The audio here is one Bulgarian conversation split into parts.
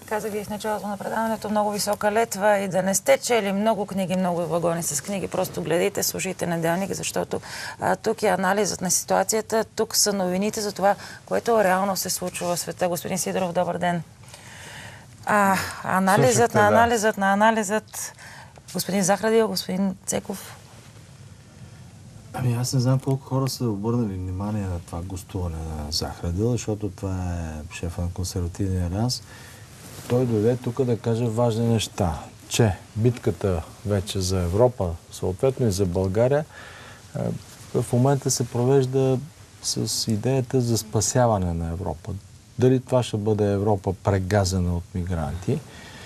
казах ви в началото на предаването, много висока летва и да не сте чели много книги, много вагони с книги, просто гледайте, слушайте неделник, защото тук е анализът на ситуацията, тук са новините за това, което реално се случва в света. Господин Сидеров, добър ден. Анализът на анализът. Господин Захрадил, господин Цеков. Ами аз не знам колко хора са обърнали внимание на това гостуване на Захрадил, защото това е шефа на Консервативния алианс. Той дойде тук да каже важни неща, че битката вече за Европа, съответно и за България, в момента се провежда с идеята за спасяване на Европа. Дали това ще бъде Европа прегазена от мигранти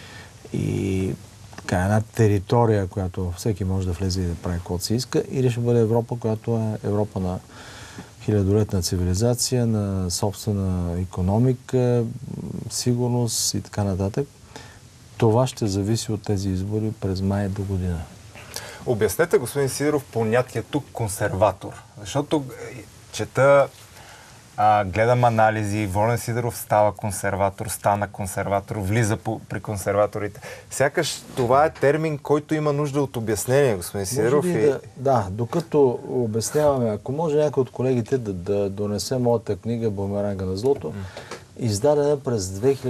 и така една територия, която всеки може да влезе и да прави каквото си иска, или ще бъде Европа, която е Европа на хилядолетна цивилизация, на собствена икономика, сигурност и така нататък. Това ще зависи от тези избори през май до година. Обяснете, господин Сидеров, понятието консерватор. Защото чета, гледам анализи, Волен Сидеров стана консерватор, влиза при консерваторите. Сякаш това е термин, който има нужда от обяснение, господин Сидеров. Да, докато обясняваме, ако може някой от колегите да донесе моята книга "Бумеранга на злото", издадена през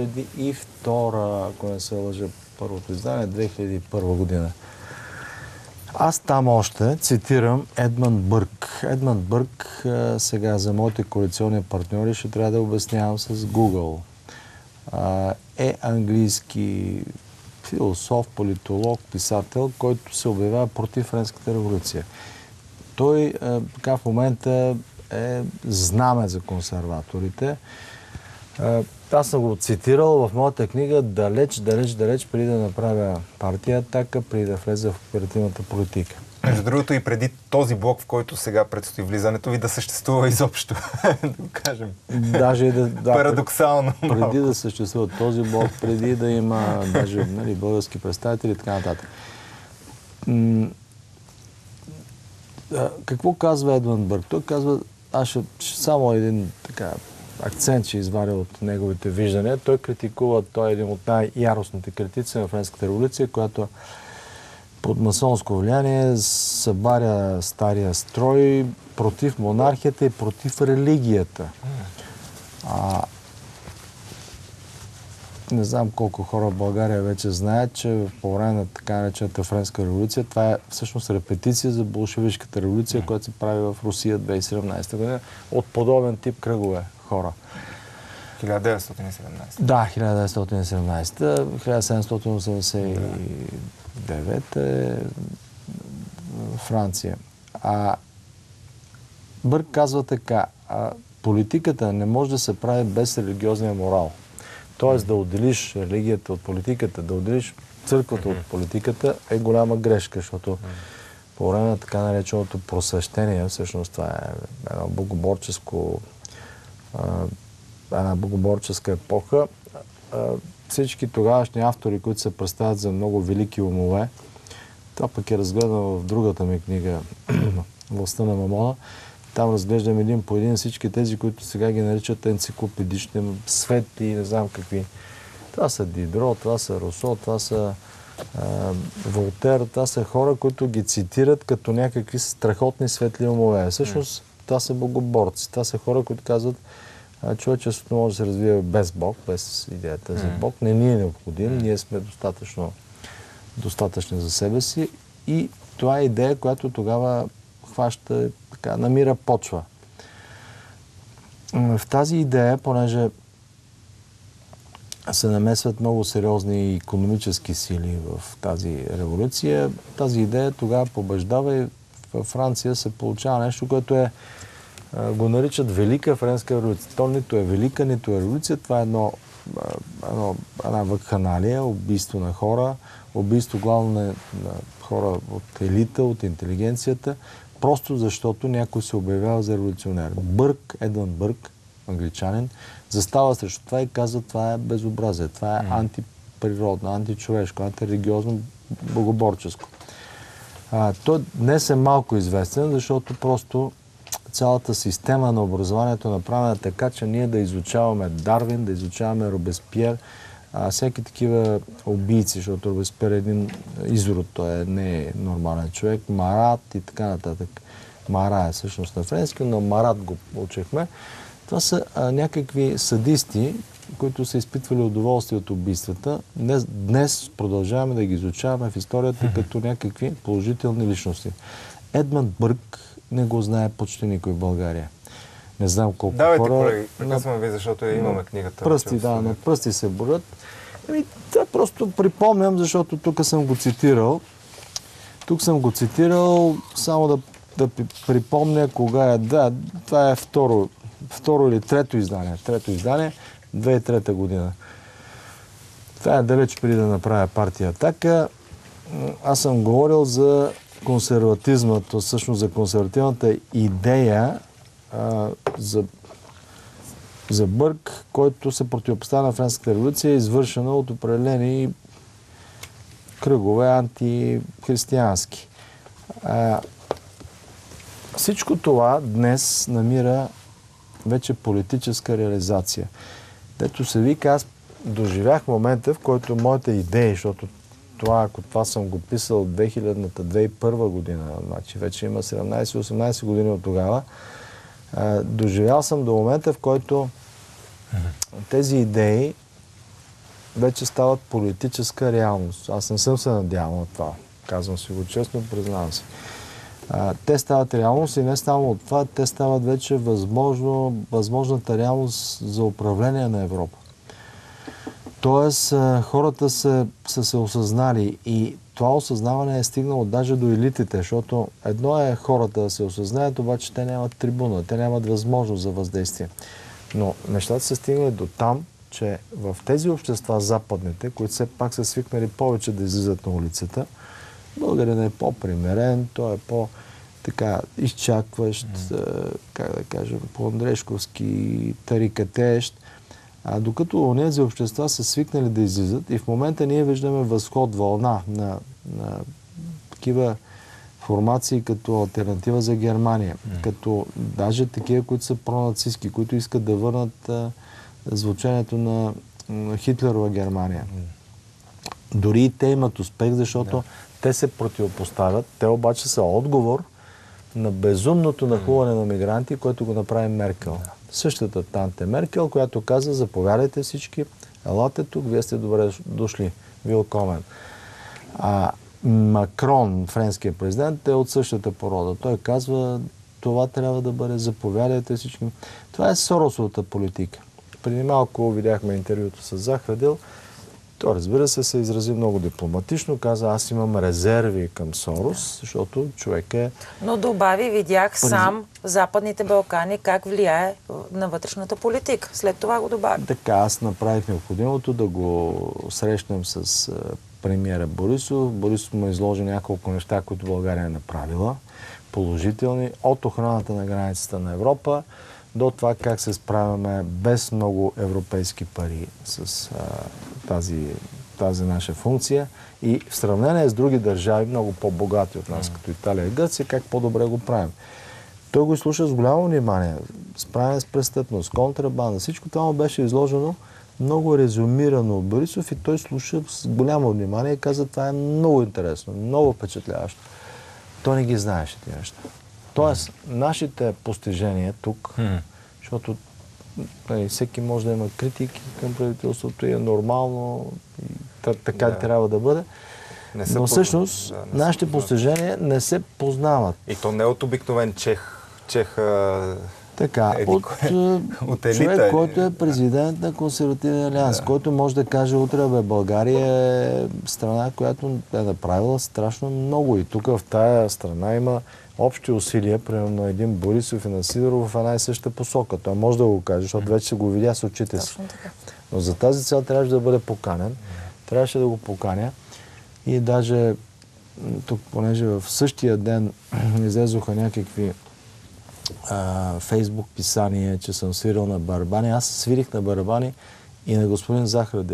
2002, ако не се лъжа, първото издание, 2001 година. Аз там още цитирам Едмънд Бърк. Едмънд Бърк сега за моите коалиционни партньори ще трябва да обяснявам с Google. Е английски философ, политолог, писател, който се обявява против Френската революция. Той така в момента е знаме за консерваторите. Аз съм го цитирал в моята книга далеч преди да направя партия "Атака", преди да влезе в оперативната политика. Между другото и преди този блок, в който сега предстои влизането ви, да съществува изобщо, да го кажем. Даже парадоксално. Преди да съществува този блок, преди да има даже български представители и така нататък. Какво казва Едмънд Бърк? Той казва, аз ще само един така акцент ще изваря от неговите виждания. Той критикува, той е един от най-яростните критици на Френската революция, която под масонско влияние събаря стария строй против монархията и против религията. Не знам колко хора в България вече знаят, че по време на така наречената Френска революция, това е всъщност репетиция за болшевишката революция, която се прави в Русия 2017 година от подобен тип кръгове хора. 1917. Да, 1917. 1789 е Франция. Бърк казва така, политиката не може да се прави без религиозния морал. Тоест да отделиш религията от политиката, да отделиш църквата от политиката е голяма грешка, защото по време на така нареченото просвещение, всъщност това е една богоборческа епоха, всички тогавашни автори, които се представят за много велики умове, това пък е разгледано в другата ми книга "Властта на Мамона", там разглеждам един по един всички тези, които сега ги наричат енциклопедични, светли и не знам какви. Това са Дидро, това са Русо, това са Волтер, това са хора, които ги цитират като някакви страхотни светли умове. Всъщност това са богоборци. Това са хора, които казват, човечеството може да се развива без Бог, без идеята за Бог. Не ни е необходим, ние сме достатъчни за себе си и това е идея, която тогава хваща, така, намира почва. В тази идея, понеже се намесват много сериозни икономически сили в тази революция, тази идея тогава побеждава и във Франция се получава нещо, което го наричат Велика Френска революция. То нито е велика, нито е революция. Това е една вакханалия, убийство на хора, убийство главно на хора от елита, от интелигенцията, просто защото някой се обявява за революционер. Едмънд Бърк, англичанин, застава срещу това и казва, това е безобразие, това е антиприродно, античовешко, антирелигиозно, богоборческо. Той днес е малко известен, защото просто цялата система на образованието е направена така, че ние да изучаваме Дарвин, да изучаваме Робеспиер, всеки такива убийци, защото Робеспиер е един изрод, той не е нормален човек, Марат и така нататък. Мара е всъщност на френски, но Марат го учехме. Това са някакви садисти, които са изпитвали удоволствие от убийствата. Днес продължаваме да ги изучаваме в историята като някакви положителни личности. Едмънд Бърк не го знае почти никой в България. Не знам колко Давайте, хора... колеги, прекъсваме ви, защото имаме книгата. Пръсти, на пръсти се борят. Това просто припомням, защото тук съм го цитирал. Тук съм го цитирал, само да припомня кога е. Да, това е второ или трето издание. 2003 година. Това е далеч преди да направя партия Атака. Аз съм говорил за консерватизма, всъщност за консервативната идея за Бърк, който се противопоставя на Френската революция, извършена от определени кръгове антихристиянски. Всичко това днес намира вече политическа реализация. Дето се вика, аз доживях момента, в който моите идеи, защото ако това съм го писал 2000-та, 2001 година, значи вече има 17-18 години от тогава, доживял съм до момента, в който тези идеи вече стават политическа реалност. Аз не съм се надявал на това. Казвам си го честно, признавам си. Те стават реалност и не само от това, те стават вече възможната реалност за управление на Европа. Тоест, хората са се осъзнали и това осъзнаване е стигнало даже до елитите, защото едно е хората да се осъзнаят, обаче те нямат трибуна, те нямат възможност за въздействие. Но нещата са стигнали до там, че в тези общества, западните, които все пак са свикнали повече да излизат на улицата, българин е по-примерен, той е по-така изчакващ, как да кажем, по-андрешковски тарикатещ. Докато онези общества са свикнали да излизат и в момента ние виждаме възход, вълна на такива формации като алтернатива за Германия, като даже такива, които са пронацистски, които искат да върнат звучението на Хитлерова Германия. Дори и те имат успех, защото те се противопоставят, те обаче са отговор на безумното нахлуване на мигранти, което го направи Меркел. Същата танте Меркел, която каза, заповядайте всички, елате тук, вие сте добре дошли. Вилкомен. Макрон, френският президент, е от същата порода. Той казва, това трябва да бъде, заповядайте всички. Това е Соросовата политика. Преди малко видяхме интервюто с Захрадил. Той, разбира се изрази много дипломатично. Каза, аз имам резерви към Сорос, защото човек е... Но добави, видях сам Западните Балкани как влияе на вътрешната политика. След това го добави. Така, аз направих необходимото да го срещнем с премиера Борисов. Борисов му изложи няколко неща, които България е направила. Положителни. От охраната на границата на Европа до това как се справяме без много европейски пари с тази наша функция и в сравнение с други държави, много по-богати от нас, като Италия и Гърция, как по-добре го правим. Той го изслуша с голямо внимание. Справяне с престъпност, контрабанда, всичко това му беше изложено много резюмирано от Борисов и той слуша с голямо внимание и каза, това е много интересно, много впечатляващо. Той не ги знаеше тези неща. Тоест, нашите постижения тук, защото всеки може да има критики към правителството и е нормално, и така трябва да бъде, но всъщност нашите постижения не се познават. И то не от обикновен чех така, от човек, който е президент на Консервативния алианс, който може да каже утре, България е страна, която е направила страшно много. И тук в тая страна има общи усилия, примерно на един Борисов и на Сидоров в една и съща посока. Той може да го каже, защото вече се го видя с очите си. Но за тази цел трябваше да бъде поканен. Трябваше да го поканя. И даже тук, понеже в същия ден излезоха някакви Фейсбук писания, че съм свирил на барабани. Аз свирих на барабани и на господин Захрадил.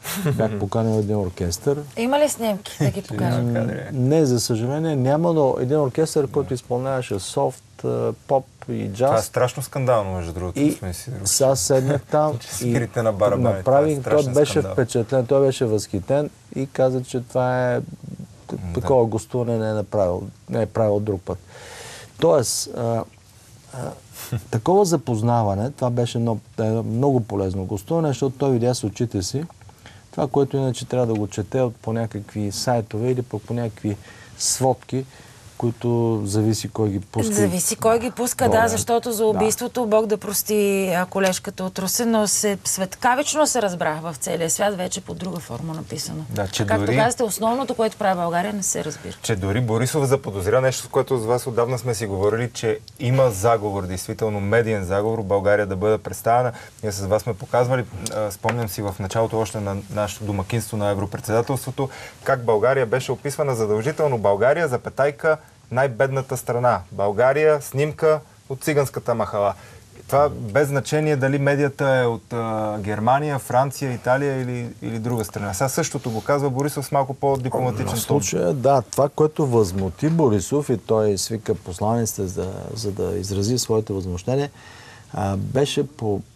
Бях поканил един оркестър. Има ли снимки да ги покажем? Не, за съжаление няма, но един оркестър, който изпълняваше софт, поп и джаз. Това е страшно скандално, между другото. И сега седнах там и направих, той беше впечатлен, той беше възхитен и каза, че това е такова гостуване не е правил друг път. Тоест, такова запознаване, това беше много полезно гостуване, защото той видя с очите си това, което иначе трябва да го чете по някакви сайтове или по някакви сводки, които зависи кой ги пуска. Зависи кой ги пуска, да, защото за убийството, Бог да прости колежката от Русе, но светкавично се разбрах в целия свят, вече под друга форма написано. Да, че както дори... казахте, основното, което прави България, не се разбира. Че дори Борисов заподозря нещо, с което с вас отдавна сме си говорили, че има заговор, действително медиен заговор, България да бъде представена. Ние с вас сме показвали, спомням си в началото още на нашето домакинство на Европредседателството, как България беше описвана задължително. България, запетайка, най-бедната страна. България, снимка от циганската махала. Това без значение дали медията е от Германия, Франция, Италия или друга страна. Сега същото го казва Борисов с малко по-дипломатичен тон. В случая, да, това, което възмути Борисов и той свика посланиците, за да изрази своето възмущение, беше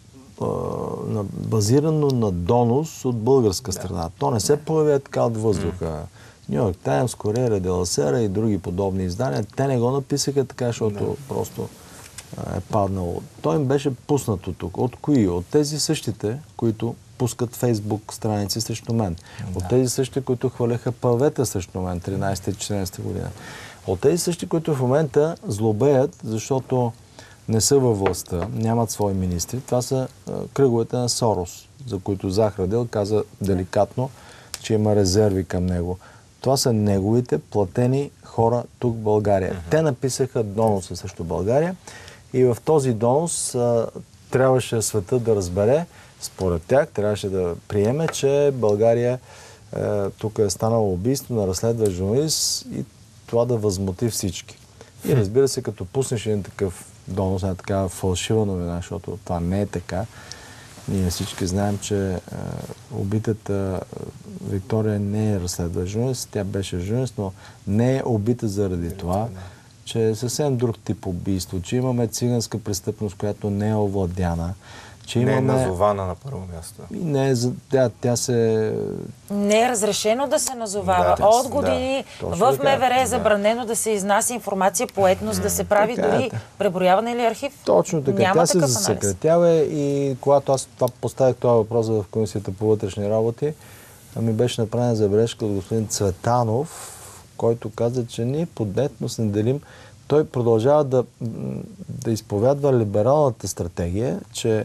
базирано на донос от българска страна. То не се появя така от въздуха. Ню Йорк Таймс, Корея де ла Сера и други подобни издания, те не го написаха така, защото просто е паднало. Той им беше пуснато тук. От кои? От тези същите, които пускат Фейсбук страници срещу мен. От тези същите, които хваляха павета срещу мен 13-14 година. От тези същи, които в момента злобеят, защото не са във властта, нямат свои министри. Това са кръговете на Сорос, за които Захрадил каза деликатно, че има резерви към него. Това са неговите платени хора тук в България. Те написаха доноса срещу България и в този донос трябваше света да разбере, според тях, трябваше да приеме, че България тук е станало убийство на разследващ журналист и това да възмути всички. И разбира се, като пуснеш един такъв донос, една такава фалшива новина, защото това не е така. Ние всички знаем, че убитата Виктория не е разследващ журналист, тя беше журналист, но не е убита заради това, че е съвсем друг тип убийство, че имаме циганска престъпност, която не е овладяна, че имаме... Не е назована на първо място. Не е, тя се... Не е разрешено да се назовава. От години в МВР е забранено да се изнася информация по етнос, да се прави дори преброяване или архив. Точно така. Няма тя се такъв засекретява и когато аз поставих това въпрос в Комисията по вътрешни работи, ми беше направена забележка от господин Цветанов, който каза, че ние под етнос не делим. Той продължава да изповядва либералната стратегия, че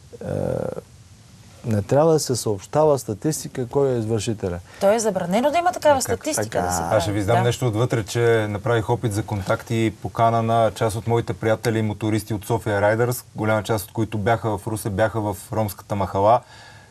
не трябва да се съобщава статистика кой е извършителя. То е забранено да има такава статистика да се прави. Аз ще ви знам нещо отвътре, че направих опит за контакти и покана на част от моите приятели и мотористи от София Райдърс, голяма част от които бяха в Русе, бяха в ромската махала.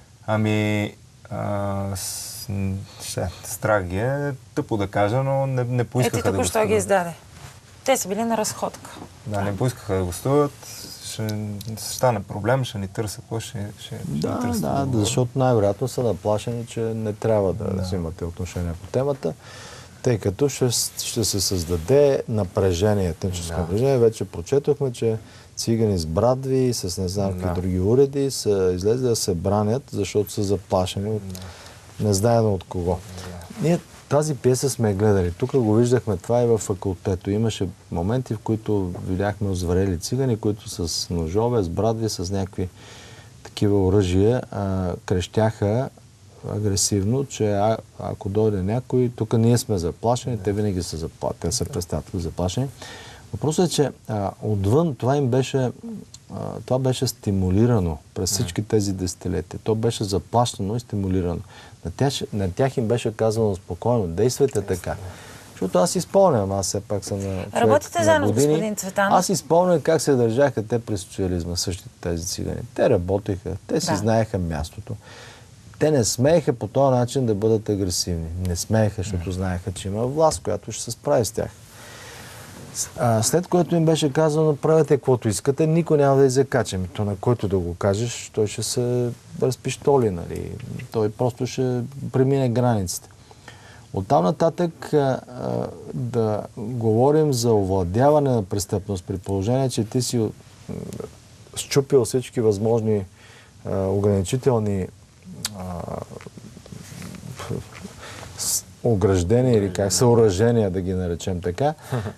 Страх ги е, тъпо да кажа, но не поискаха да гостуват. Току-що ги издаде. Те са били на разходка. Да, не поискаха да гостуват. Ще стане проблем, ще ни търсят. Да, защото най-вероятно са наплашени, че не трябва да взимате отношение по темата, тъй като ще се създаде напрежение, етническо напрежение. Вече прочетохме, че цигани с брадви, с не знам какви други уреди са излезли да се бранят, защото са заплашени от незнаено от кого. Ние тази пиеса сме гледали. Тук го виждахме това и във факултето. Имаше моменти, в които видяхме озверели цигани, които с ножове, с брадви, с някакви такива оръжия крещяха агресивно, че ако дойде някой, тук ние сме заплашени, те винаги са заплашени, те се представят заплашени. Въпросът е, че отвън това беше стимулирано през всички тези десетилетия. То беше заплащано и стимулирано. На тях им беше казано спокойно, действайте така. Защото аз си спомням, аз все пак съм на човек. Работите заедно с господин Цветанов? Аз си спомням как се държаха те през социализма, същите тези цигани. Те работеха, те си знаеха мястото. Те не смееха по този начин да бъдат агресивни. Не смееха, защото знаеха, че има власт, която ще се справи с тях. След което им беше казано, правете каквото искате, никой няма да закачаме. То на който да го кажеш, той ще се разпиштоли, нали? Той просто ще премине границите. Оттам нататък да говорим за овладяване на престъпност, при положение, че ти си счупил всички възможни ограничителни ограждения или как съоръжения, да ги наречем така,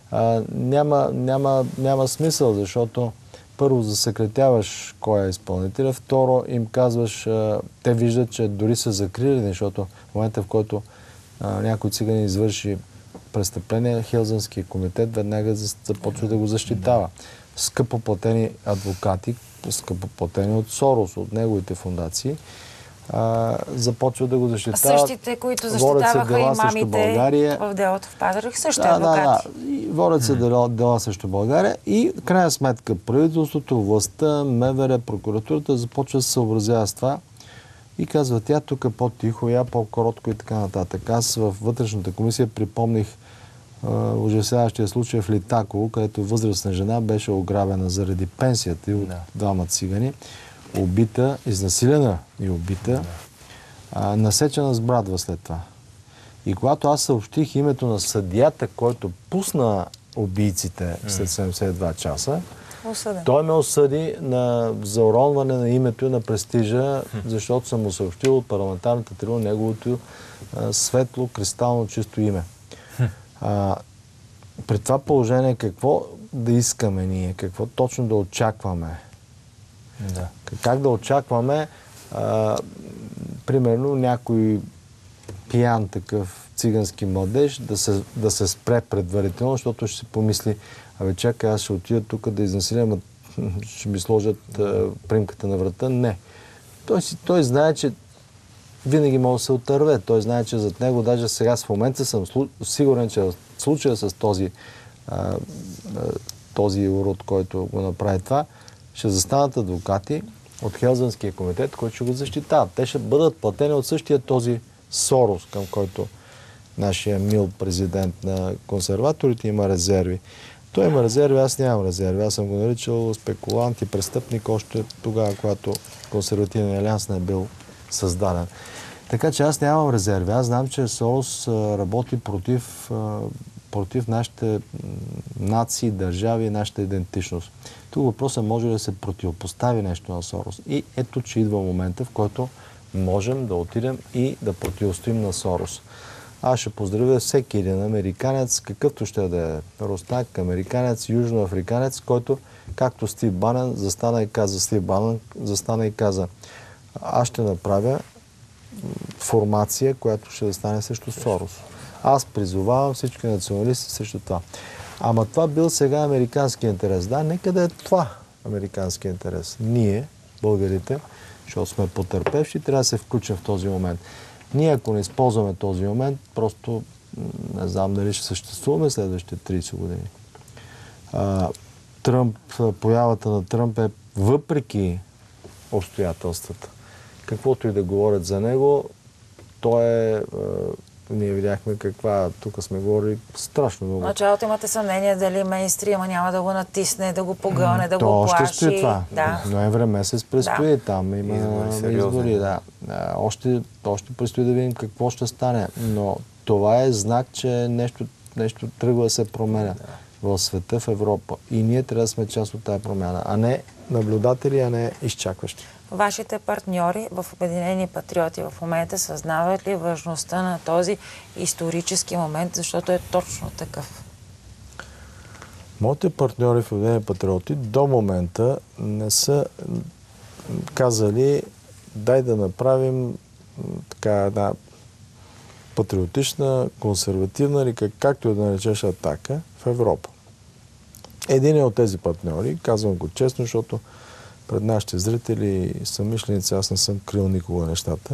няма смисъл, защото първо засекретяваш кой е изпълнителя, второ им казваш, те виждат, че дори са закрили, защото в момента, в който някой цигани извърши престъпление, Хелзинския комитет веднага започва да го защитава. Скъпо платени адвокати, скъпо платени от Сорос, от неговите фундации, започват да го защитават. Същите, които защитаваха и мамите в делото в Пазарджик, също адвокати. Водят се дела срещу България и в крайна сметка правителството, властта, МВР, прокуратурата започва да се съобразява с това и казва, тя тук по-тихо, я по-коротко и така нататък. Аз в вътрешната комисия припомних ужасяващия случай в Литаково, където възрастна жена беше ограбена заради пенсията и от двама цигани. Убита, изнасилена и убита, насечена с брадва след това. И когато аз съобщих името на съдията, който пусна убийците след 72 часа, той ме осъди за уронване на името и на престижа, защото съм му съобщил от парламентарната трибуна неговото светло, кристално чисто име. При това положение какво да искаме ние, какво точно да очакваме? Да. Как да очакваме, примерно, някой пиян такъв цигански младеж да се спре предварително, защото ще си помисли, чакай, аз ще отида тук да изнасилям, ще ми сложат примката на врата. Не. Той знае, че винаги може да се отърве. Той знае, че зад него, даже сега в момента съм сигурен, че в случая с този урод, който го направи това, ще застанат адвокати от Хелзинския комитет, които ще го защитават. Те ще бъдат платени от същия този Сорос, към който нашия мил президент на консерваторите има резерви. Той има резерви, аз нямам резерви. Аз съм го наричал спекулант и престъпник още тогава, когато консервативен алианс не е бил създаден. Така че аз нямам резерви. Аз знам, че Сорос работи против нашите нации, държави и нашата идентичност. Тук въпросът може да се противопостави нещо на Сорос. И ето, че идва момента, в който можем да отидем и да противостоим на Сорос. Аз ще поздравя всеки един американец, какъвто ще да е руснак, американец, южноафриканец, който, както Стив Банън, застана и каза, аз ще направя формация, която ще застане срещу Сорос. Аз призовавам всички националисти срещу това. Ама това бил сега американски интерес. Да, нека да е това американски интерес. Ние, българите, защото сме потърпевши, трябва да се включим в този момент. Ние, ако не използваме този момент, просто не знам дали ще съществуваме следващите 30 години. Появата на Тръмп е въпреки обстоятелствата. Каквото и да говорят за него, той е... Ние видяхме тук сме говорили страшно много. В началото имате съмнение дали мейнстрима няма да го натисне, да го погълне, да го плаши. Още стои това. Да. Ноември месец предстои там. Има избори. Да. Още предстои да видим какво ще стане. Но това е знак, че нещо тръгва да се променя в света, в Европа. И ние трябва да сме част от тази промяна. А не наблюдатели, а не изчакващи. Вашите партньори в Обединени патриоти в момента съзнават ли важността на този исторически момент, защото е точно такъв? Моите партньори в Обединени патриоти до момента не са казали дай да направим една патриотична, консервативна или както и да наречеш атака в Европа. Един от тези партньори, казвам го честно, защото пред нашите зрители и съмишленици, аз не съм крил никога нещата.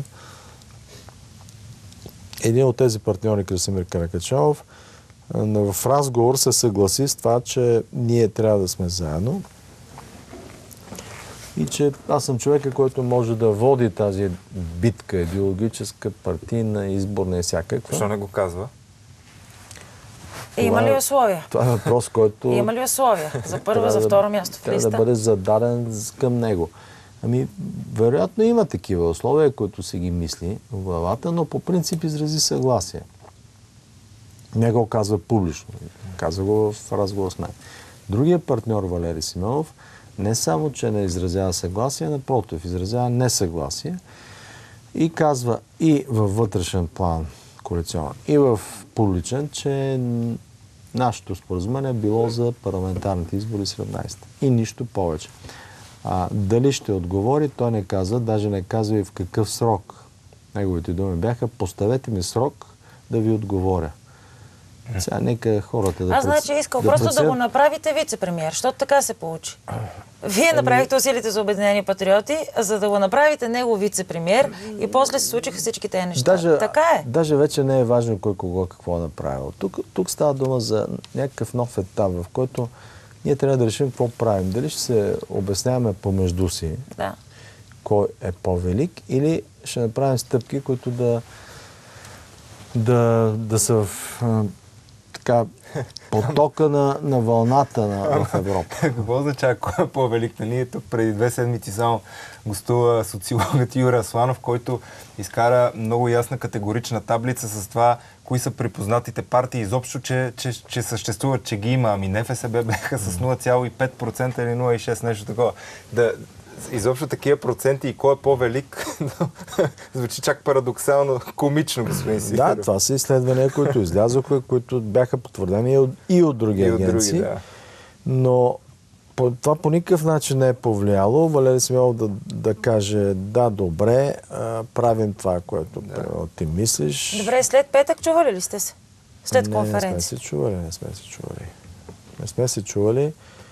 Един от тези партньори, Красимир Каракачанов, в разговор се съгласи с това, че ние трябва да сме заедно и че аз съм човека, който може да води тази битка, идеологическа, партийна, изборна и всякаква. Защо не го казва? Има ли условия? Това е въпрос, който... Има ли условия? За първо, за второ място в листа? Трябва да бъде зададен към него. Ами, вероятно има такива условия, които се ги мисли в главата, но по принцип изрази съгласие. Не го казва публично. Казва го в разговор с мен. Другият партньор, Валери Симеонов, не само, че не изразява съгласие, напротив, изразява несъгласие и казва и във вътрешен план коалиционен, и в публичен, че нашето споразумение е било за парламентарните избори 17. И нищо повече. Дали ще отговори, той не каза, даже не казва и в какъв срок. Неговите думи бяха: поставете ми срок да ви отговоря. Сега нека хората да... Аз значи искал просто да го направите вице-премиер, защото така се получи. Вие направихте усилите за Обединени патриоти, за да го направите него вице-премиер и после се случиха всички тези неща. Така е. Даже вече не е важно кой кого какво е направил. Тук става дума за някакъв нов етап, в който ние трябва да решим какво правим. Дали ще се обясняваме помежду си, кой е по-велик, или ще направим стъпки, които да са в потока на вълната в Европа. Какво означава кой е по-велик? Ние тук преди 2 седмици само гостува социологът Юрий Асланов, който изкара много ясна категорична таблица с това, кои са припознатите партии изобщо, че съществуват, че ги има. Ами НФСБ бяха с 0,5% или 0,6%, нещо такова. Изобщо такива проценти и кой е по-велик, звучи чак парадоксално комично, господин Сидеров. Да, това са изследвания, които излязоха, които бяха потвърдени и от други агенции. Но това по никакъв начин не е повлияло Валери Симеонов да каже: да, добре, правим това, което ти мислиш. Добре, след петък чували ли сте се? След конференция? Не сме се чували.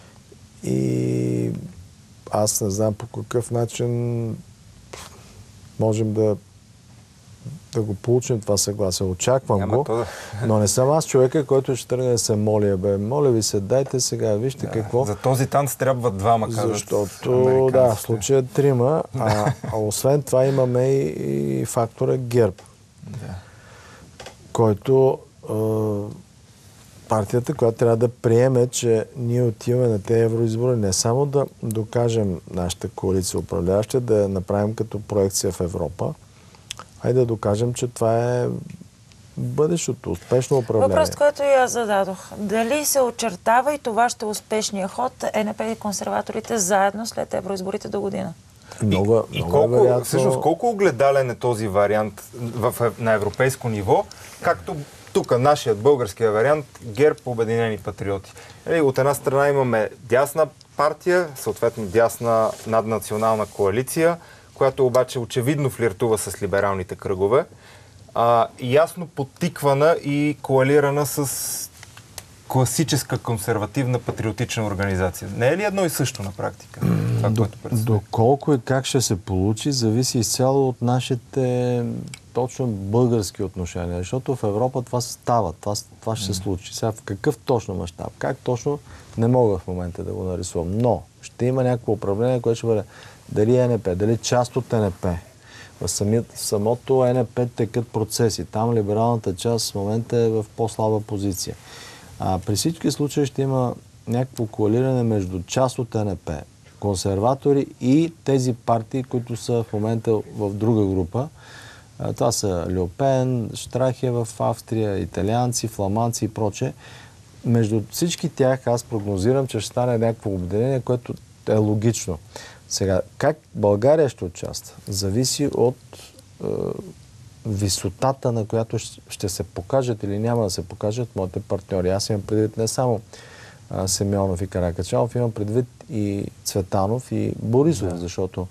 И аз не знам по какъв начин можем да го получим това съгласие. Очаквам го, но не съм аз човека, който ще тръгне да се моля. Моля ви се, дайте сега, вижте какво. За този танц трябва двама, казват. Защото, в случая 3, а освен това имаме и фактора ГЕРБ, който партията, която трябва да приеме, че ние отиваме на тези евроизбори не само да докажем нашата коалиция управляваща, да я направим като проекция в Европа, а и да докажем, че това е бъдещото, успешно управление. Въпрос, който и аз зададох. Дали се очертава и това ще е успешния ход ЕНП и консерваторите заедно след евроизборите до година? Колко огледален е този вариант на европейско ниво, както тук нашият българския вариант ГЕРБ Обединени патриоти. От една страна имаме дясна партия, съответно дясна наднационална коалиция, която обаче очевидно флиртува с либералните кръгове, ясно подтиквана и коалирана с класическа консервативна патриотична организация. Не е ли едно и също на практика? Доколко и как ще се получи, зависи изцяло от нашите точно български отношения, защото в Европа това става, това ще се случи. Сега в какъв точно мащаб, как точно, не мога в момента да го нарисувам, но ще има някакво управление, което ще бъде дали ЕНП, дали част от ЕНП. В самото ЕНП текат процеси. Там либералната част в момента е в по-слаба позиция. При всички случаи ще има някакво коалиране между част от ЕНП, консерватори и тези партии, които са в момента в друга група. Това са Ле Пен, Штрахе в Австрия, италианци, фламандци и прочее. Между всички тях аз прогнозирам, че ще стане някакво обединение, което е логично. Сега, как България ще участва, зависи от висотата, на която ще се покажат или няма да се покажат моите партньори. Аз имам предвид не само Симеонов и Каракачанов, имам предвид и Цветанов и Борисов, защото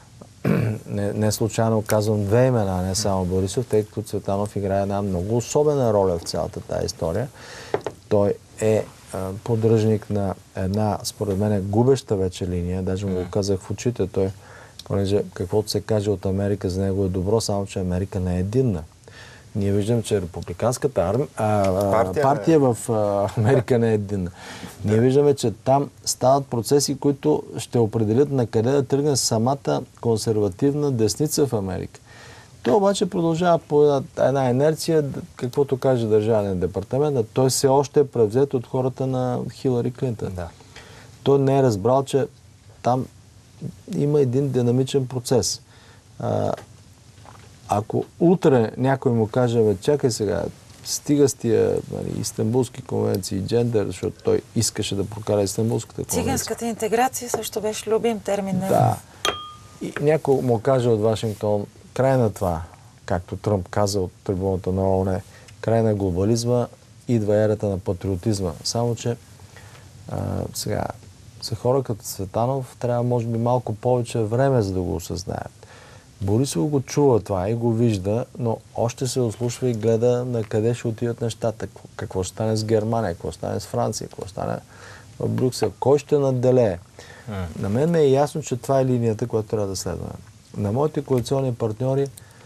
не случайно казвам 2 имена, не само Борисов, тъй като Цветанов играе една много особена роля в цялата тази история. Той е поддръжник на една, според мен, губеща вече линия. Даже му го казах в очите. Той, понеже каквото се каже от Америка за него е добро, само че Америка не е единна. Ние виждаме, че републиканската партия в Америка не е единна. Ние виждаме, че там стават процеси, които ще определят на къде да тръгне самата консервативна десница в Америка. Той обаче продължава по една инерция, каквото каже Държавен департамент, а той все още е превзет от хората на Хилари Клинтън. Да. Той не е разбрал, че там има един динамичен процес. Ако утре някой му каже, чакай сега, стига с тия Истанбулски конвенции и джендър, защото той искаше да прокара Истанбулската конвенция. Циганската интеграция също беше любим термин. Да. И някой му каже от Вашингтон, край на това, както Тръмп каза от трибуната на ООН, край на глобализма, идва ерата на патриотизма. Само, че сега за хора като Цветанов трябва може би малко повече време, за да го осъзнаят. Борисов го чува това и го вижда, но още се ослушва и гледа на къде ще отидат нещата. Какво ще стане с Германия, какво ще стане с Франция, какво ще стане в Брюксел, кой ще надделее. На мен е ясно, че това е линията, която трябва да следваме. На моите коалиционни партньори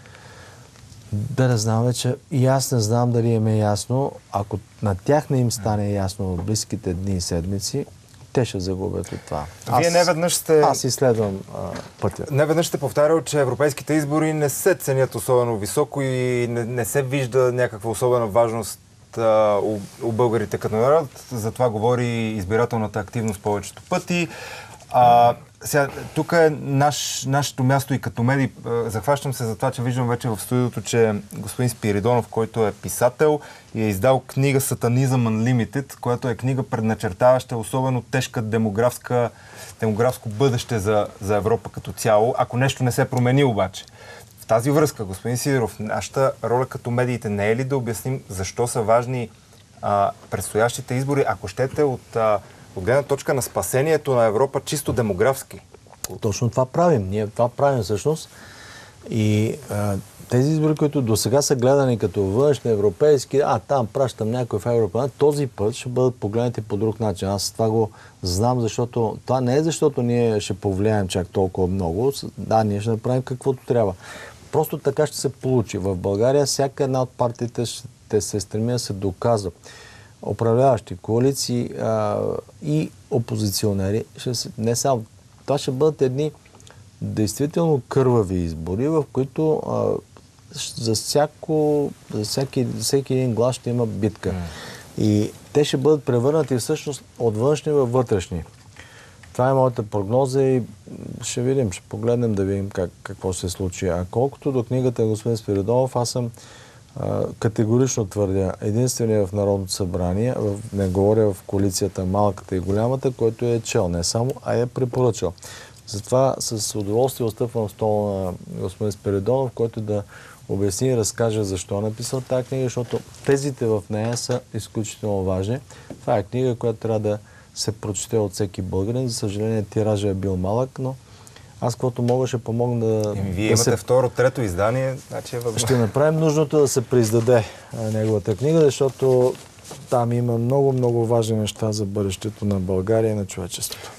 да не знам вече, и аз не знам дали им е ясно, ако на тях не им стане ясно в близките дни и седмици, те ще загубят от това. Вие неведнъж сте... Аз изследвам пътя. Неведнъж сте повтарял, че европейските избори не се ценят особено високо и не се вижда някаква особена важност у българите като народ. За това говори избирателната активност повечето пъти. Сега, тук е нашето място и като медий. Захващам се за това, че виждам вече в студиото, че господин Спиридонов, който е писател и е издал книга Сатанизъм Unlimited, която е книга предначертаваща особено тежка демографско бъдеще за Европа като цяло, ако нещо не се промени обаче. В тази връзка, господин Сидеров, нашата роля като медиите не е ли да обясним защо са важни предстоящите избори, ако щете от гледна точка на спасението на Европа чисто демографски? Точно това правим. Ние това правим всъщност. И тези избори, които до сега са гледани като външни, европейски, там пращам някой в Европа, този път ще бъдат погледнати по друг начин. Аз това го знам, защото това не е защото ние ще повлияем чак толкова много. Да, ние ще направим каквото трябва. Просто така ще се получи. В България всяка една от партиите ще се стреми да се доказва. Управляващи коалиции и опозиционери, не само. Това ще бъдат едни действително кървави избори, в които за всеки един глас ще има битка. И те ще бъдат превърнати всъщност от външни във вътрешни. Това е моята прогноза и ще видим, ще погледнем да видим какво ще се случи. А колкото до книгата на господин Спиридонов, аз съм категорично твърдя, единственият в Народното събрание, не говоря в коалицията малката и голямата, който е чел не само, а е препоръчал. Затова с удоволствие отстъпвам стола на господин Спиридонов, който да обясни и разкаже защо е написал тази книга, защото тезите в нея са изключително важни. Това е книга, която трябва да се прочете от всеки българин. За съжаление, тиража е бил малък, но аз каквото мога ще помогна да... Вие имате второ, трето издание, значи е възможно. Ще направим нужното да се преиздаде неговата книга, защото там има много, много важни неща за бъдещето на България и на човечеството.